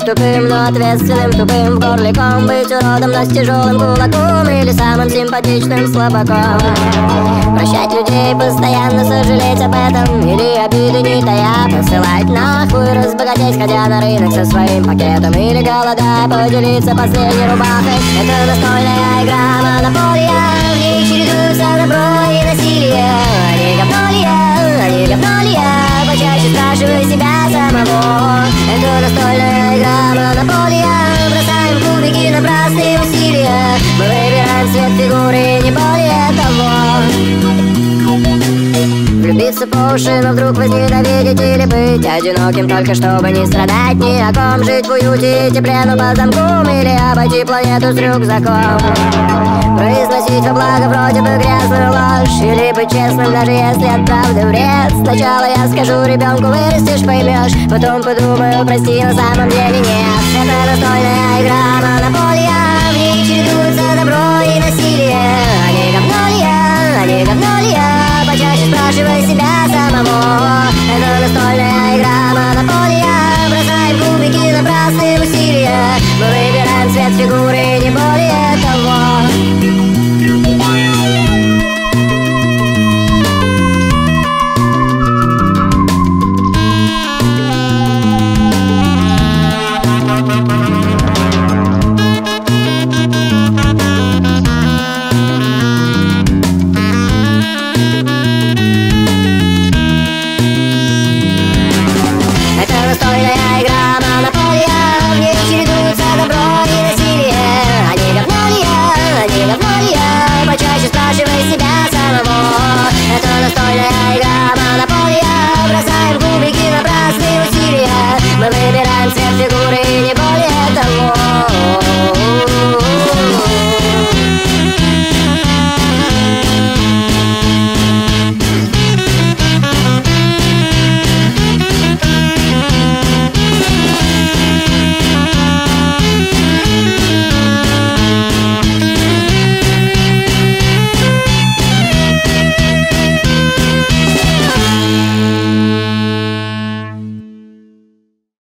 тупым, но ответственным тупым. В горле ком, быть уродом, но с тяжелым кулаком или самым симпатичным слабаком. Прощать людей, постоянно сожалеть об этом, или обиды не тая посылать нахуй, разбогатеть, ходя на рынок со своим пакетом, или голодая поделиться последней рубахой. Это настольная игра монополия, в ней чередуются добро и насилие. Они говно ли я? Они говно ли я? Почаще спрашивай себя самого. Это настольная игра монополия, бросаем кубики, напрасные усилия. Мы выбираем цвет фигуры, не более того. Влюбиться по уши, но вдруг возненавидеть, или быть одиноким только чтобы не страдать ни о ком. Жить в уюте и тепле, но по замкам, или обойти планету с рюкзаком. Произносить во благо вроде бы грязную ложь, или быть честным, даже если от правды вред. Сначала я скажу ребенку, вырастешь, поймешь, потом подумаю, прости, на самом деле нет. Это настольная игра монополия, в ней чередуются добро